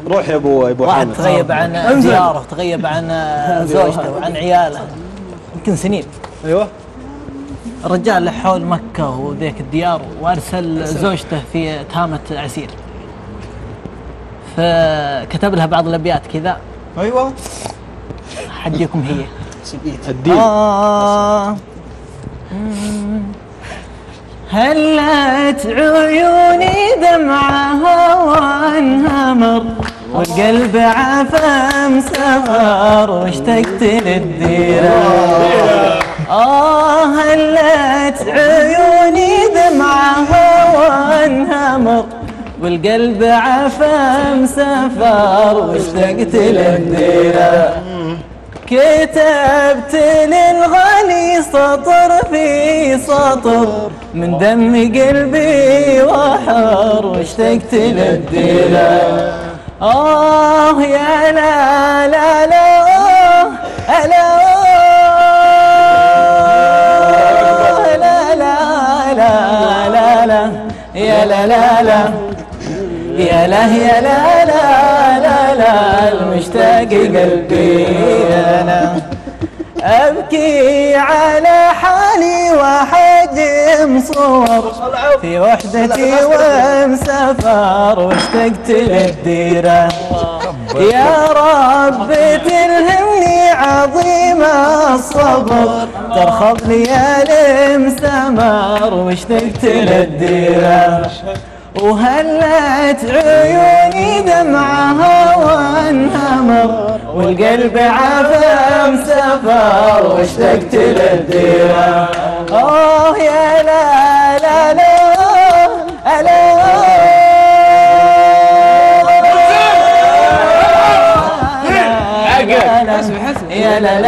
روح يا ابو واحد حامد. تغيب عن دياره، تغيب عن زوجته وعن عياله يمكن سنين. ايوه. الرجال له حول مكة وذيك الديار، وارسل زوجته في تهامة عسير، فكتب لها بعض الابيات كذا. ايوه. حديكم هي الدين. هلت عيوني دمعها وانهمر، والقلب عفا مسافر، واشتقت للديرة. هلت عيوني دمعها وانهمر، والقلب عفا مسافر، واشتقت للديرة. كتبت للغالي سطر في سطر، من دم قلبي وحر، واشتقت للديرة. يا لا لا لا لا لا لا لا لا لا يا لا لا لا يا لا يا لا لا لا لا المشتاق قلبي أنا. أبكي على حالي وحجم صور، في وحدتي ومسافر، واشتقت للديرة. يا رب تلهمني عظيم الصبر، ترخص ليالي مسمر، واشتقت للديرة. وهلت عيوني دمعها وانهمر، والقلب عفا مسافر، واشتقت للديرة. يا لا لا لا لا يا لا لا